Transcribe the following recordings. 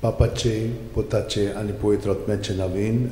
बापाचे पुताचे आनी पवित्र आत्म्याचे नांवेन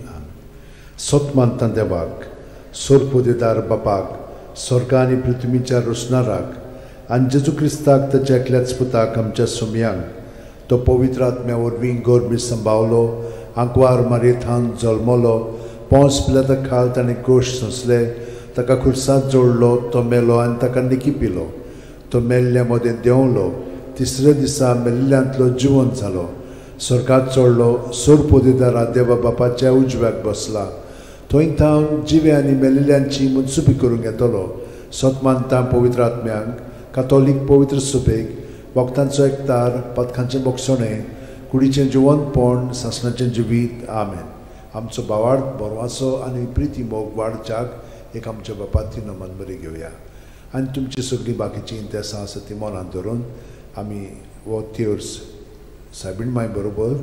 सोतमानता देवाक सोरपोदेदार बापाक स्वर्ग आनी पृथ्वीच्या रोसणाराक आनी जेजू क्रिस्ताक ताच्या एकल्याच पुताक आमच्या सुमयांक तो पवित्र आत्म्या वरवीं गोरबी सांबावलो आंकवार मारयेंत जल्मलो पोंस पिलाता खाल ताणें गोश सोंसले ताका खुर्सांत जोडलो तो मेलो आनी ताका निकी पिलो तो मेल्ल्या मदें देंवलो तिसऱ्या दिसा मेल्ल्यांतलो जिवंत जालो स्वर्गात चडलो सोरपोदेदारा देवा बापाच्या उजव्याक बसला थंय थावन जिवे आनी मेलिल्ल्यांची मुनसुबी करूंक येतलो सोतमानता पवित्र आत्म्यांक कातोलीक पवित्र सुबेक वखदांचो एकतार पथकांचें मोगसणें कुडीचें जिवंतपण सासणाचें जिवीत आमेन आमचो बावार्द बोरवासो आनी प्रिती मोग वाडच्याक एक आमच्या बापाची नमन बरी घेवया आनी तुमची सगळीं बाकीची इंतेसां आसा ती मनांत धरून आमी वो थियोर्स सायबीण माय बरोबर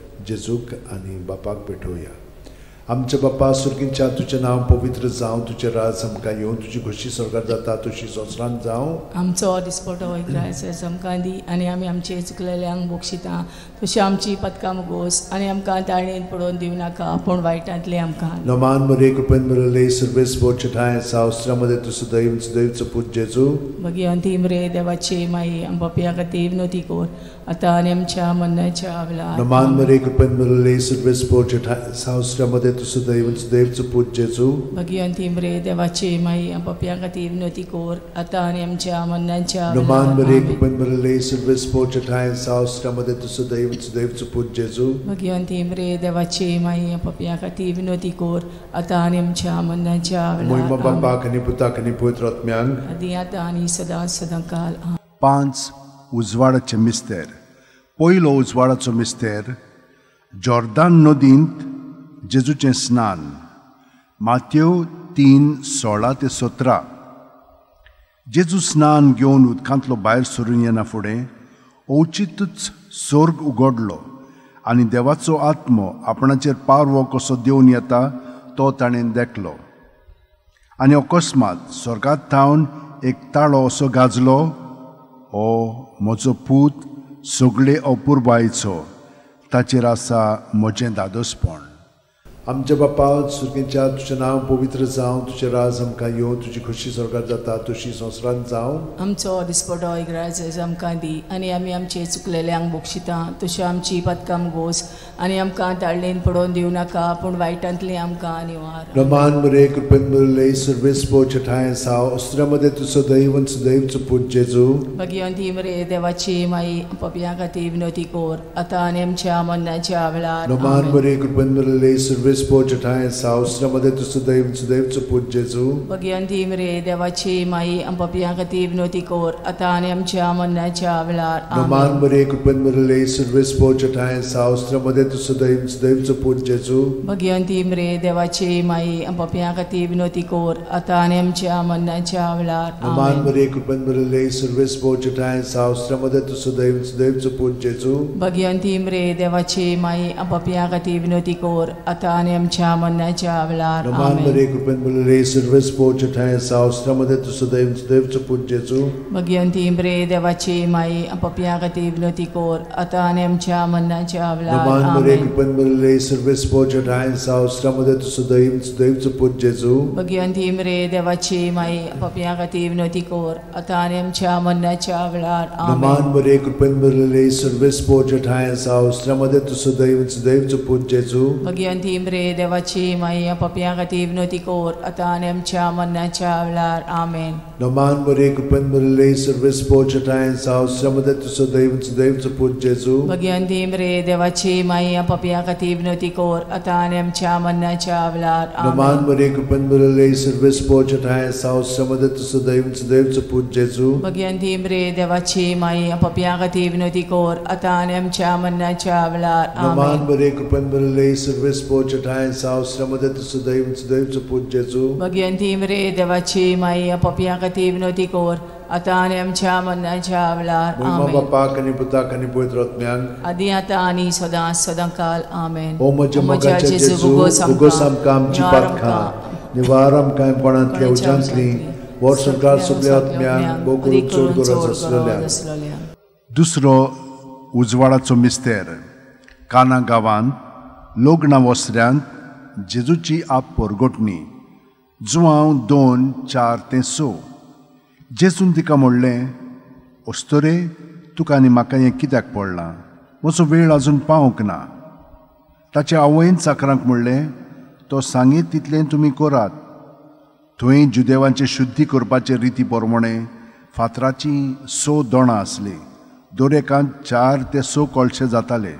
जेजूक आनी बापाक भेटोवया आमचे बापा सुर्गींच्या तुजें नांव पवित्र जावं तुजें राज आमकां येवं तुजी खोशी स्वर्गांत जाता तशी संवसारांत जावं आमचो दिसपटो वयता आमकां दी आनी आमी आमचे चुकलेल्यांक बक्षिता तशी आमची पदकां मुगोस आनी आमकां ताळणेन पडोवन दिवं नाका पूण वायटांतले आमकां नमान मरे कृपेन मरले सर्वेस बोर्च ठाय सावस्त्रामध्ये तुझं दैवचं पूज जेजू भगवंती मरे देवाचे माई आमच्या खातीर विनोती कोर आता आनी आमच्या मरणाच्या वेळार नमान मरे कृपेन मरले सर्वेस बोर्च ठाय सावस्त्रामध्ये तुझं दैवचं पूज जेजू भगवंती मरे देवाचे माई आमच्या खातीर विनोती कोर आता आनी आमच्या मरणाच्या नमान मरे कृपेन मरले सर्वेस बोर्च ठाय सावस्त्रामध्ये तुझं दैवचं पूज जेजू भगवंती मरे देवाचे माई आमच्या खातीर विनोती कोर आता आनी आमच्या मरणाच्या महिमा बापाक आनी पुताक आनी पवित्र आत्म्यांक आदी आतां आनी सदां काल 5 उजवाडाचे मिस्तेर पयलो उजवाडाचो मिस्तेर जॉर्दान नदींत जेजूचें स्नान माथ्यो 3:16 ते 17 जेजू स्नान घेवन उदकांतलो भायर सरून येना फुडें ओचितूच स्वर्ग उगडलो आनी देवाचो आत्मो आपणाचेर पारवो कसो देवन येता तो ताणें देखलो आनी अकस्मात स्वर्गांत थावन एक ताळो असो गाजलो ओ म्हजो पूत सगळे अपुरबायेचो ताचेर आसा म्हजें दादोसपण आमच्या बापा सुर्गींच्या तुजें नांव पवित्र जावं तुजें राज आमकां येवं तुजी खोशी स्वर्गांत जाता तशी संवसारांत जावं आमचो दिसपटो राज आमकां दी आनी आमी आमचे चुकलेल्यांक बक्षिता तशें आमची पदकां मुगोस आनी आमकां ताळणेन पडोवन दिवं नाका पूण वायटांतले आमकां निवार नमान मरे कृपेन मरले सर्वेस बोर्च ठाय साव अस्त्रामध्ये तुझं दैवचं पूज जेजू भगवंती मरे देवाची माई आमच्या खातीर विनोती कोर आता आनी आमच्या मरणाच्या वेळार नमान मरे कृपेन मरले सर्वेस बोर्च ठाय साव अस्त्रामध्ये तुझं दैवचं पूज जेजू भगवंती मरे देवाची माई आमच्या खातीर विनोती कोर आता आनी आमच्या मरणाच्या वेळार नमान मरे कृपेन मरले सर्वेस बोर्च ठाय साव अस्त्रामध्ये तुझं दैवचं पूज जेजू भगवंती मरे देवाची माई आमच्या खातीर विनोती कोर आता आनी आमच्या मरणाच्या वेळार नमान मरे कृपेन मरले सर्वेस बोर्च ठाय साव अस्त्रामध्ये तुझं दैवचं पूज जेजू भगवंती मरे देवाची माई आमच्या खातीर विनोती कोर आता आनी आमच्या मरणाच्या वेळार नमान मरे कृपेन मरले सर्वेस बोर्च ठाय साव अस्त्रामध्ये तुझं दैवचं पूज जेजू भगवंती मरे देवाची माई आमच्या खातीर विनोती कोर आता आनी आमच्या मरणाच्या वेळार नमान मरे कृपेन मरले सर्वेस बोर्च ठाय साव अस्त्रामध्ये तुझं दैवचं पूज जेजू भगवंती मरे देवाची माई आमच्या खातीर विनोती कोर आता आनी आमच्या मरणाच्या वेळार नमान मरे कृपेन मरले सर्वेस बोर्च ठाय साव अस्त्रामध्ये तुझं दैवचं पूज जेजू भगवंती मरे देवाची माई आमच्या खातीर विनोती कोर आता आनी आमच्या मरणाच्या वेळार आमेन नमान मरे कृपेन मरले सर्वेस बोर्च ठाय साव अस्त्रामध्ये तुझं दैवचं पूज जेजू भगवंती मरे देवाची माई आमच्या खातीर विनोती कोर आता आनी आमच्या मरणाच्या वेळार नमान मरे कृपेन मरले सर्वेस बोर्च ठाय साव अस्त्रामध्ये तुझं दैवचं पूज जेजू भगवंती मरे देवाची माई आमच्या खातीर विनोती कोर आता आनी आमच्या मरणाच्या वेळार नमान मरे कृपेन मरले सर्वेस बोर्च ठाय साव अस्त्रामध्ये तुझं दैवचं पूज जेजू भगवंती मरे देवाची माई आमच्या खातीर विनोती कोर आता आनी आमच्या मरणाच्या वेळार महिमा बापाक आनी पुताक आनी पवित्र आत्म्यांक आदी आतां आनी सदां काल आमेन ओ म्हज्या मोगाचे जेजू उगोस आमकां आमची पातखां निवार आमकां कोणांतल्या उज्यांतली वर सरकार सगळ्या आत्म्यांक भोव करून चड गरज आसलेल्या दुसरो उजवाडाचो मिस्तेर काना गांवांत लोगणा वस्त्र्यांत जेजूची आप परगोटणी जुवांव 2:4-6. जेजून तिका म्हणलें, ओस्तोरे, तुका आनी म्हाका हें कित्याक पडलां? म्हजो वेळ आजून पावूंक ना. ताचे आवयन चाकरांक म्हणलें, तो सांगीत तितलें तुमी करात. थंय जुदेवांचे शुद्धी करपाचे रिती प्रमाणे फातराची 6 दोणां आसलीं. दरेकांत 4 ते 6 कळशे जाताले.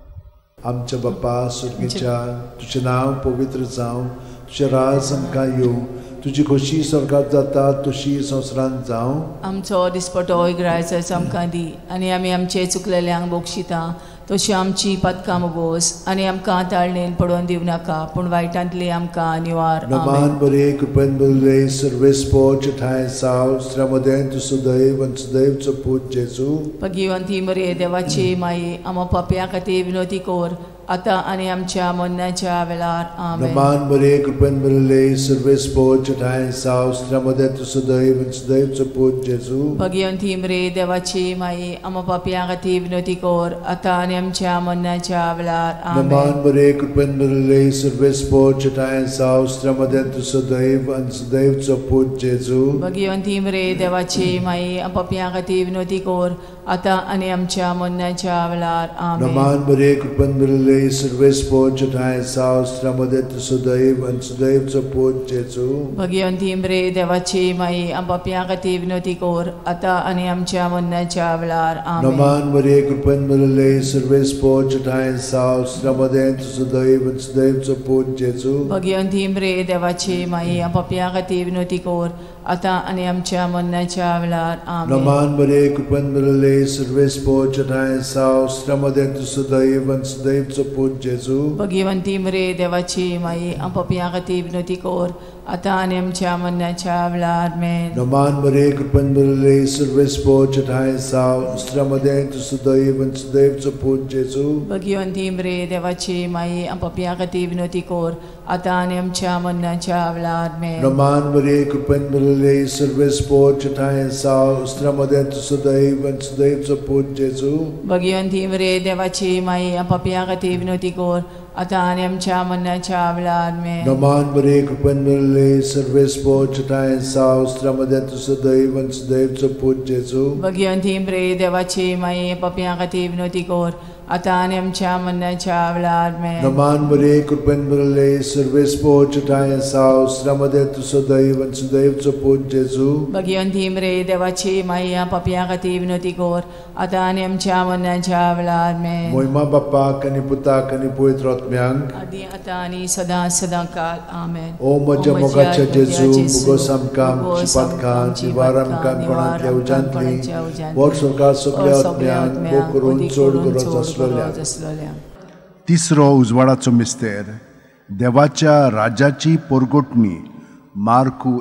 आमच्या बाप्पा सुर्गीच्या, तुजें नांव पवित्र जावं, तुजें राज आमकां येवं, तुजी खोशी स्वर्गांत जाता तशी संवसारांत जावं. आमचो दिसपटो इग्रायचो आमकां दी, आनी आमी आमचे चुकलेल्यांक बोगशिता तशी आमची पदकां मोगोस, आनी आमकां ताळणेन पडोवन दिवं नाका, पूण वायटांतली आमकां निवार. नमान बरे कृपेन बरले सर्वेस पोच ठाय साव श्रमदेन तु सदैव आनी सदैवचो पूत जेजू. भगिवंती मरे देवाची माये, आमो पाप्यां खातीर विनोदी कोर, आतां आनी आमच्या मरणाच्या वेळार. आमेन. नमान बरे कृपेन बरले सर्वेस पोच ठाय साव श्रमदेन तु सदैव आनी सदैवचो पूत जेजू. भगिवंती मरे देवाची माये, आमो पाप्यां खातीर विनोदी कोर, आतां आनी आमच्या मरणाच्या वेळार. आमेन. नमान बरे कृपेन बरले सर्वेस पोच ठाय साव श्रमदेन तु सदैव आनी सदैवचो पूत जेजू. भगिवंती मरे देवाची माये, आमो पाप्यां खातीर विनोदी कोर, आतां आनी आमच्या मरणाच्या वेळार. आमेन. नमान बरे कृपेन बरले सर्वेस पोच ठाय साव श्रमदेन तु सदैव आनी सदैवचो पूत जेजू. भगिवंती मरे देवाची माये, आमो पाप्यां खातीर विनोदी कोर, आतां आनी आमच्या मरणाच्या वेळार. आमेन. नमान बरे कृपेन बरले सर्वेस पोच ठाय साव श्रमदेन तु सदैव आनी सदैवचो पूत जेजू. भगिवंती मरे देवाची माये, आमो पाप्यां खातीर विनोदी कोर, आतां आनी आमच्या मरणाच्या वेळार. आमेन. नमान बरे कृपेन बरले सर्वेस पोच ठाय साव श्रमदेन तु सदैव आनी सदैवचो पूत जेजू. भगिवंती मरे देवाची माये, आमो पाप्यां खातीर विनोदी कोर, आतां आनी आमच्या मरणाच्या वेळार. आमेन. नमान बरे कृपेन बरले सर्वेस पोच ठाय साव श्रमदेन तु सदैव आनी सदैवचो पूत जेजू. भगिवंती मरे देवाची माये, आमो पाप्यां खातीर विनोदी कोर, आतां आनी आमच्या मरणाच्या वेळार. आमेन. नमान बरे कृपेन बरले सर्वेस पोच ठाय साव श्रमदेन तु सदैव आनी सदैवचो पूत जेजू. भगिवंती मरे देवाची माये, आमो पाप्यां खातीर विनोदी कोर, आतां आनी आमच्या मरणाच्या वेळार. आमेन. नमान बरे कृपेन बरले सर्वेस पोच ठाय साव श्रमदेन तु सदैव आनी सदैवचो पूत जेजू. भगिवंती मरे देवाची माये, पाप्यां खातीर विनोदी कोर, आतां आनी आमच्या मरणाच्या वेळार. आमेन. नमान बरे कृपेन बरले सर्वेस पोच ठाय साव श्रमदेन तु सदैव आनी सदैवचो पूत जेजू. भगिवंती मरे देवाची माये, पाप्यां खातीर विनोदी कोर, आतां आनी आमच्या मरणाच्या वेळार. आमेन. मोहिमा बापाक आनी पुताक आनी पवित्र आत्म्यांक, आदी आतां आनी सदां सदांकाळ. आमेन. ओ म्हज्या मोगाच्या जेजू, मुगोस आमकां आमची पातकां, निवार आमकां कोणांतल्या उजांतली, वर स्वर्गांत सगळ्या आत्म्यांक भोग करून चड गरज आसलेल्या. तिसरो उजवाडाचो मिस्तेर, देवाच्या राजाची परगोटणी. मार्कू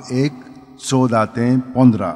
1:14-15.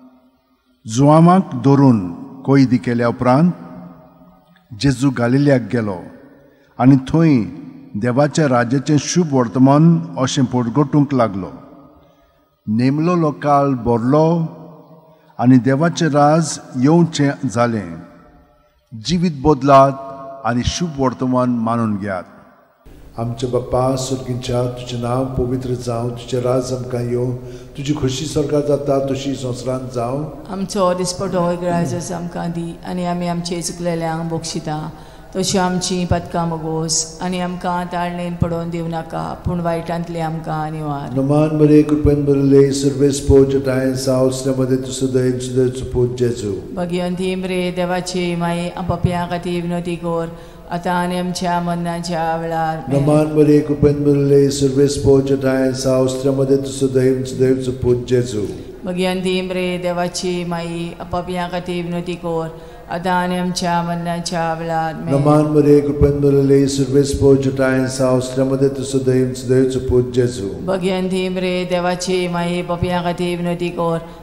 जुआमाक धरून कोयदी केल्या उपरांत जेजू गालिल्याक गेलो, आनी थंय देवाच्या राजाचें शुभ वर्तमान अशें परगोटूंक लागलो. नेमलो लोकाल भरलो आनी देवाचें राज येवचें जालें. जिवीत बदलात आनी शुभ वर्तमान मानून घेयात. आमच्या बाप्पा सुर्गीच्या, तुजें नांव पवित्र जावं, तुजें राज आमकां येवं, तुजी खोशी स्वर्गांत जाता तशी संवसारांत जावं. आमचो दिसपटो इग्रायचो आमकां दी, आनी आमी आमचे चुकलेल्यांक बोगशिता तशी आमची पदकां मोगोस, आनी आमकां ताळणेन पडोवन दिवं नाका, पूण वायटांतली आमकां निवार. नमान बरे कृपेन बरले सर्वेस पोच ठाय साव श्रमदेन तु सदैव सदैवचो पूत जेजू. भगिवंती मरे देवाची माये, आमो पाप्यां खातीर विनोदी कोर, आतां आनी आमच्या मरणाच्या वेळार. नमान बरे कृपेन बरले सर्वेस पोच ठाय साव श्रमदेन तु सदैव सदैवचो पूत जेजू. भगिवंती मरे देवाची माये, आमो पाप्यां खातीर विनोदी कोर, आतां आनी आमच्या मरणाच्या वेळार. नमान बरे कृपेन बरले सर्वेस पोच ठाय साव श्रमदेन तु सदैव सदैवचो पूत जेजू. भगिवंती मरे देवाची माये, पाप्यां खातीर विनोदी कोर,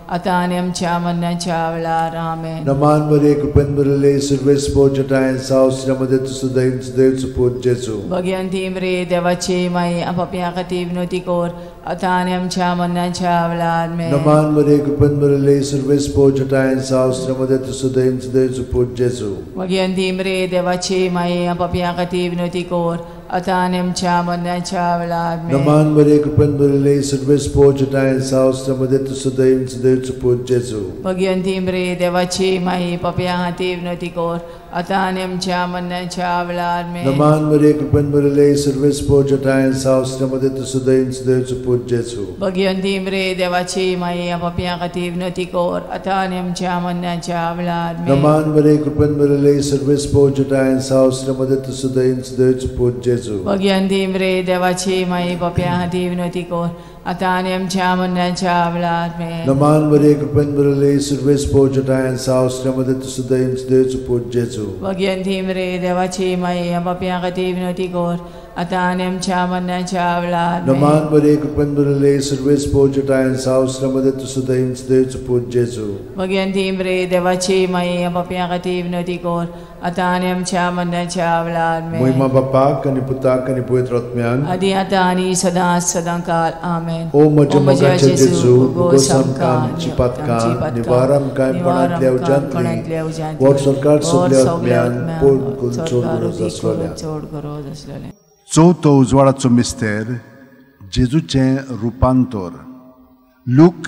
आतां आनी आमच्या मरणाच्या वेळार आमेन. नमान मरिये कृपेन भरले सर्वेस पोचटाय सावस्रामध्ये तुझं देवचं पूत जेजू. भगवंती मरे देवाची माई आपापल्या खातीर विनोदी कोर आतां आनी आमच्या मरणाच्या वेळार आमेन. नमान मरिये कृपेन भरले सर्वेस पोचटाय सावस्रामध्ये तुझं देवचं पूत जेजू. भगवंती मरे देवाची माई आपापल्या खातीर विनोदी कोर आतां आनी आमच्या मरणाच्या वेळार आमेन. नमान मरिये कृपेन भरले सर्वेस पोचटाय सावस्रामध्ये तुझं देवचं पूत जेजू. भगवंती मरे देवाची माई पापया खातीर विनोदी कोर आतां आनी आमच्या मरणाच्या वेळार आमेन. नमान मरिये कृपेन भरले सर्वेस पोचटाय सावस्रामध्ये तुझं देवचं पूत जेजू. भगवंती मरे देवाची माई पापया खातीर विनोदी कोर आतां आनी आमच्या मरणाच्या वेळार आमेन. नमान मरिये कृपेन भरले सर्वेस पोचटाय सावस्रामध्ये तुझं देवचं पूत जेजू. भगवंती मरे देवाची माई पापया खातीर विनोदी कोर आतां आनी आमच्या मरणाच्या वेळार आमेन. नमान मरिये कृपेन भरले सर्वेस पोचटाय सावस्रामध्ये तुझं देवचं पूत जेजू. भगवंती मरे देवाची माई पापया खातीर विनोदी कोर आतां आनी आमच्या मरणाच्या वेळार आमेन. नमान मरिये कृपेन भरले सर्वेस पोचटाय सावस्रामध्ये तुझं देवचं पूत जेजू. भगवंती मरे देवाची माई पापया खातीर विनोदी कोर आतां आनी आमच्या मरणाच्या वेळार आमेन. महिमा बापाक आनी पुताक आनी पवित्र आत्म्याक आदी आतां आनी सदां काल आमेन. ओ म्हज्या मोगाचें जेजू उगोस आमकां आमची पातकां निवार आमकां कोणांतल्या उज्यांतली वर सरकार सगल्या आत्म्यान पोट चोड गरज आसलेलें. चवथो उजवाडाचो मिस्तेर जेजूचें रुपांतर. लूक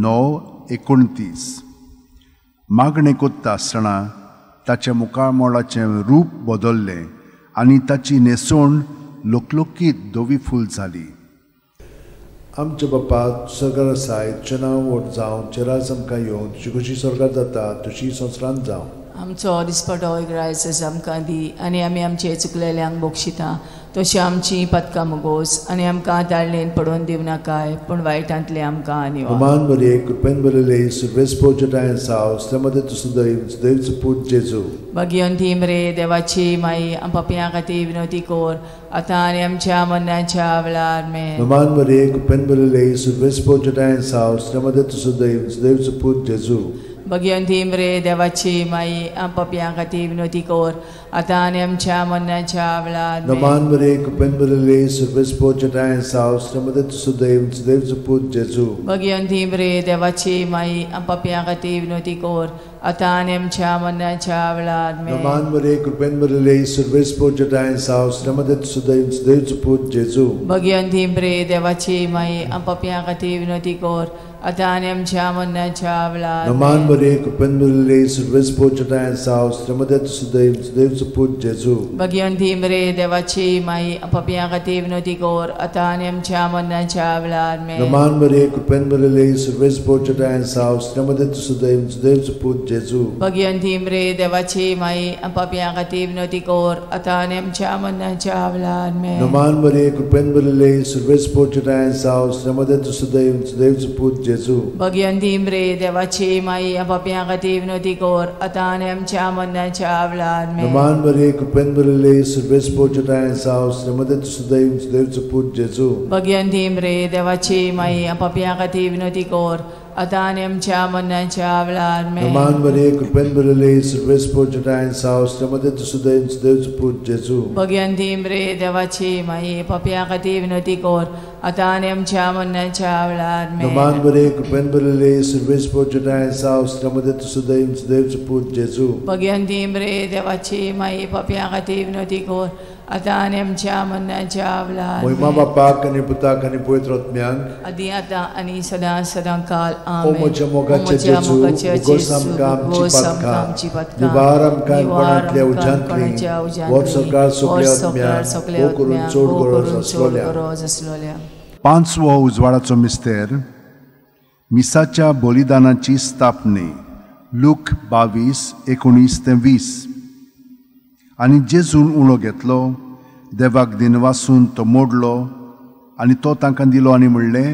9:29. मागणें कोत्ता आसतना ताच्या मुखामोळाचें रूप बदल्लें आनी ताची न्हेसोण लोकलोकीत धवी फूल जाली. आमच्या बापा सगळं आसाय तुजें नांव व्हड जावं चेरास आमकां येवं तुजी कशी स्वर्गांत जाता तशी संवसारांत जावं. आमचो दिसपटो रायस आमकां दी आनी आमी आमचे चुकलेल्यांक बक्षिता तशी आमची पदकां मोगोस आनी आमकां दाळणेन पडोवन दिवं नाकाय पूण वायटांतले आमकां आनी नमान मरिये कृपेन भरले सर्वेस पोचटाय सावस्रामध्ये तुझं देवचं पूत जेजू. भगवंती मरे देवाची माई पापया खातीर विनोदी कोर आतां आनी आमच्या मरणाच्या वेळार आमेन. नमान मरिये कृपेन भरले सर्वेस पोचटाय सावस्रामध्ये तुझं देवचं पूत जेजू. भगवंती मरे देवाची माई पापया खातीर विनोदी कोर आतां आनी आमच्या मरणाच्या वेळार आमेन. नमान मरिये कृपेन भरले सर्वेस पोचटाय सावस्रामध्ये तुझं देवचं पूत जेजू. भगवंती मरे देवाची माई पापया खातीर विनोदी कोर आतां आनी आमच्या मरणाच्या वेळार आमेन. नमान मरिये कृपेन भरले सर्वेस पोचटाय सावस्रामध्ये तुझं देवचं पूत जेजू. भगवंती मरे देवाची माई पापया खातीर विनोदी कोर आतां आनी आमच्या मरणाच्या वेळार आमेन. नमान मरिये कृपेन भरले सर्वेस पोचटाय सावस्रामध्ये तुझं देवचं पूत जेजू. भगवंती मरे देवाची माई पापया खातीर विनोदी कोर आतां आनी आमच्या मरणाच्या वेळार आमेन. नमान मरिये कृपेन भरले सर्वेस पोचटाय सावस्रामध्ये तुझं देवचं पूत जेजू. भगवंती मरे देवाची माई पापया खातीर विनोदी कोर आतां आनी आमच्या मरणाच्या वेळार आमेन. नमान मरिये कृपेन भरले सर्वेस पोचटाय सावस्रामध्ये तुझं देवचं पूत जेजू. भगवंती मरे देवाची माई पापया खातीर विनोदी कोर आतां आनी आमच्या मरणाच्या वेळार आमेन. नमान मरिये कृपेन भरले सर्वेस पोचटाय सावस्रामध्ये तुझं देवचं पूत जेजू. भगवंती मरे देवाची माई पापया खातीर विनोदी कोर आतां आनी आमच्या मरणाच्या वेळार आमेन. नमान मरिये कृपेन भरले सर्वेस पोचटाय सावस्रामध्ये तुझं देवचं पूत जेजू. भगवंती मरे देवाची माई पापया खातीर विनोदी कोर आतां आनी आमच्या मरणाच्या वेळार आमेन. नमान मरिये कृपेन भरले सर्वेस पोचटाय सावस्रामध्ये तुझं देवचं पूत जेजू. भगवंती मरे देवाची माई पापया खातीर विनोदी कोर आतां आनी आमच्या मरणाच्या वेळार महिमा बापाक आनी पुताक आनी पवित्र आत्म्याक आदी आतां आनी सदां काल ओ आमेन. म्हज्या मोगाचें जेजू उगोस आमकां आमची पातकां निवार आमकां कोणांतल्या उज्यांतली वर सरकार सगल्या आत्म्याक करून चड गरज आसलोल्या. पांचवो उजवाडाचो मिस्तेर मिसाच्या बलिदानाची स्थापने. लूक 22:19-20. आनी जेजून उणो घेतलो देवाक दिनवासून तो मोडलो आनी तो तांकां दिलो आनी म्हणलें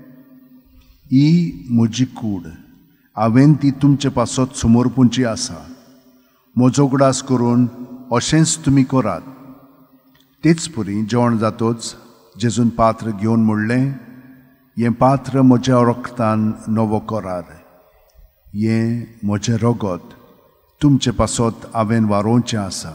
ही म्हजी कूड हांवें ती तुमचे पासत समोर पुंची आसा. म्हजो उगडास करून अशेंच तुमी करात. तेच परी जेवण जातोच जेजून पात्र घेवन म्हणलें हें पात्र म्हज्या रक्तान नवो करार. ये मोचे रोगोत तुमचे पासोत हांवें वारोवचें आसा.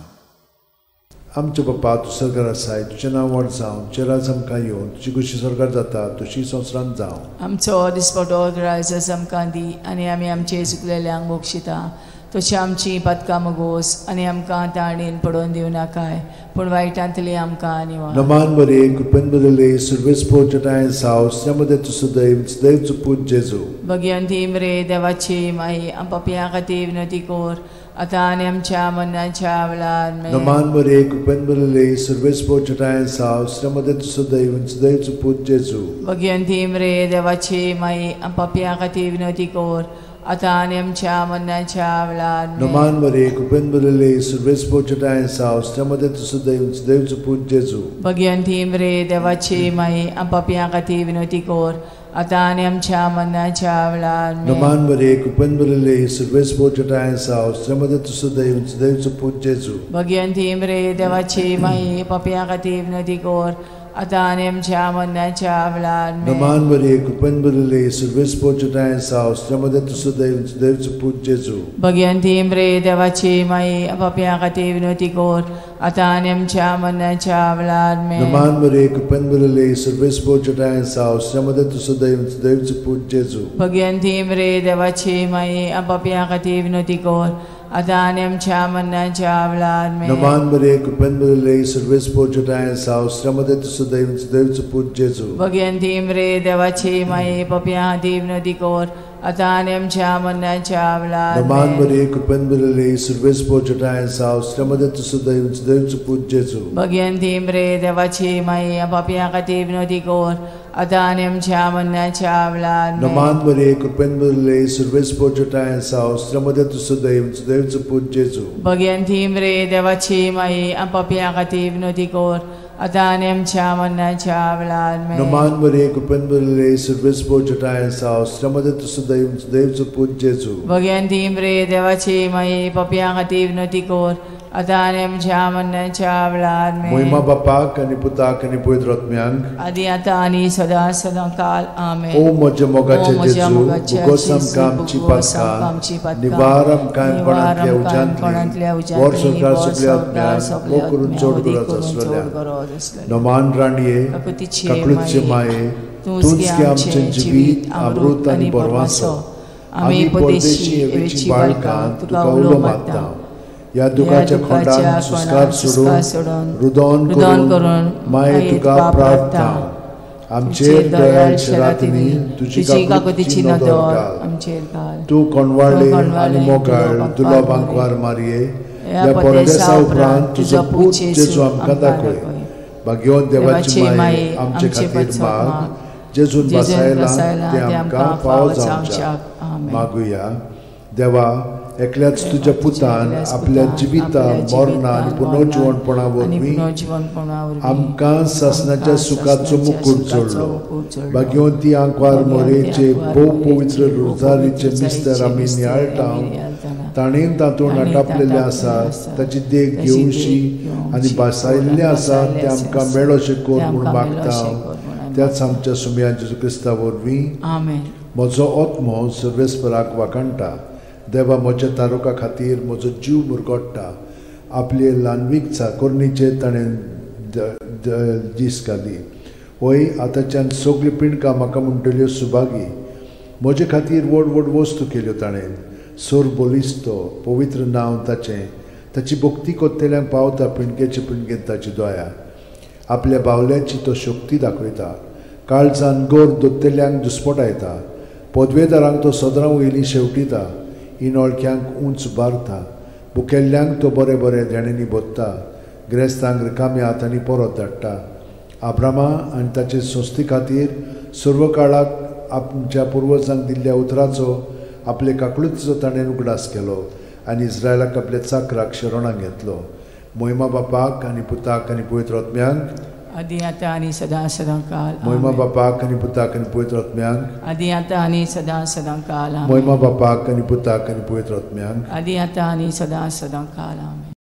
आमचे बापा तूं सर्गार आसाय, तुजें नांव व्हड जावं, तुजें राज आमकां येवं, तुजी कुशी सर्गार जाता तशी संवसारांत जावं. आमचो दिसपटो रायज आमकां दी आनी आमी आमचे चुकलेल्यांक बक्षिता. तशी आमची पदकां मोगोस आनी आमकां ताणीन पडोवन दिवं नाकाय, पूण वायटांतली आमकां निवार. नमान बरे कृपेन बरले सर्वेस पोचटाय साव श्रमदे तुसो दैव पूज जेजू. भगवंती मरे देवाची माई आम पापयां खातीर विनंती कोर, आतां आनी आमच्या मरणाच्या वेळार. नमान बरे कृपेन बरले सर्वेस पोचटाय साव श्रमदे तुसो दैव पूज जेजू. भगवंती मरे देवाची माई आम पापयां खातीर विनंती कोर, आतां आनी आमच्या मरणाच्या वेळार. नमान बरे कृपेन बरले सर्वेस पोचटाय साव श्रमदे तुसो दैव पूज जेजू. भगवंती मरे देवाची माई आम पापयां खातीर विनंती कोर, आतां आनी आमच्या मरणाच्या वेळार. नमान बरे कृपेन बरले सर्वेस पोचटाय साव श्रमदे तुसो दैव पूज जेजू. भगवंती मरे देवाची माई पापयां खातीर विनंती कोर, आतां आनी आमच्या मरणाच्या वेळार. नमान बरे कृपेन बरले सर्वेस पोचटाय साव श्रमदे तुसो दैव पूज जेजू. भगवंती मरे देवाची माई पापयां खातीर विनंती कोर, आतां आनी आमच्या मरणाच्या वेळार. नमान बरे कृपेन बरले सर्वेस पोचटाय साव श्रमदे तुसो दैव पूज जेजू. भगवंती मरे देवाची माई पापयां खातीर विनंती कोर, आतां आनी आमच्या मरणाच्या वेळार. नमान बरे कृपेन बरले सर्वेस पोचटाय साव श्रमदे तुसो दैव पूज जेजू. भगवंती मरे देवाची माई पापयां खातीर विनंती कोर, आतां आनी आमच्या मरणाच्या वेळार. नमान बरे कृपेन बरले सर्वेस पोचटाय साव श्रमदे तुसो दैव पूज जेजू. भगवंती मरे देवाची माई पापयां खातीर विनंती कोर, आतां आनी आमच्या मरणाच्या वेळार. नमान बरे कृपेन बरले सर्वेस पोचटाय साव श्रमदे तुसो दैव पूज जेजू. भगवंती मरे देवाची माई पापयां खातीर विनंती कोर, आतां आनी आमच्या मरणाच्या वेळार. नमान बरे कृपेन बरले सर्वेस पोचटाय साव श्रमदे तुसो दैव पूज जेजू. भगवंती मरे देवाची माई पापयां खातीर विनंती कोर, आतां आनी आमच्या मरणाच्या वेळार. महिमा बापाक आनी पुताक आनी पवित्र आत्म्यांक, आदी आतां आनी सदां काल. आमेन. ओ म्हजे मोगाचे जेजू, भोगोस आमकां आमची पदकां, निवार आमकां काणकोणांतल्या उज्यांतली, वर सरकार सगळ्या आत्म्यांक वो करून चड गरज आसलेल्या. नमान राणये, काकुळीचे माये, तूंच की आमचें जिवीत, अमृत आनी बोरवांचो. आमी परदेशी येवेची बाळकां तुका उलो मागता. या दुखाच्या खोंडान सुस्कार सोडून रुदोन करून माये तुका प्रार्थना. आमचेर दयाळशे रातींनी तुजी काकुतीची नदर आमचेर घाल. तूं कोणवाळे आनी मोगाळ दुलोबांक वार मारये. या परदेसा उपरांत तुजो पूत जेजू आमकां दाखय. भाग्यवान देवाची माये, आमचे खातीर माग. जेजून बसायला ते आमकां फावो जावच्याक मागुया. देवा, एकल्याच तुज्या पुतान आपल्या जिविता, मरणा आनी पुनर्जीवनपणा वरवीं आमकां सासणाच्या सुखाचो मुकुट जोडलो. भाग्यवंती आंकवार मोरेचे भोव पवित्र रोजारीचे मिस्तर आमी नियाळटाव. ताणेन तातूंत आटापलेले आसा ताची देख घेवशी आनी बसायल्ले आसा ते आमकां मेळोशे कोर म्हूण मागता. त्याच आमच्या सुमया जेजू क्रिस्ता वरवीं. आमेन. म्हजो आत्मो सर्वेस्पराक वाकणटा. देवा, म्हज्या तारुका खातीर म्हजो जीव मुरगोडटा. आपले ल्हानवीक चाकोरणीचे ताणें दीस घाली. वय आतांच्यान सगळी पिणकां म्हाका म्हणटल्यो सुभागी. म्हजे खातीर व्हड व्हड वस्तू केल्यो ताणें. सोर बोलिस्तो, पवित्र नांव ताचें. ताची भक्ती कोत्तेल्यांक पावता पिणकेचे पिणकेन ताची दोया. आपल्या बावल्याची तो शक्ती दाखयता. काळजान गोर दोत्तेल्यांक दुस्पटायता. पदवेदारांक तो सदरां वयलीं शेवटिता. इनोळख्यांक उंच बारता. बुकेल्ल्यांक तो बरे बरे धेणेंनी बोत्ता. गिरेस्तांक रिकाम्या हातांनी परत धाडटा. आब्रामा आनी ताचे संस्थे खातीर सर्व काळाक आमच्या पुर्वजांक दिल्ल्या उतराचो आपले काकुळीचो ताणें उगडास केलो आनी इस्रायलाक आपल्या चाकराक शरणांत घेतलो. महिमा बापाक आनी पुताक आनी पवित्र आत्म्यांक, आदी आतां आनी सदां काल. महिमा बापाक आनी पुताक आनी पवित्र आत्म्यांक, आदी आतां आनी सदां काल. महिमा बापाक आनी पुताक आनी पवित्र आत्म्यांक, आदी आतां आनी सदां काल.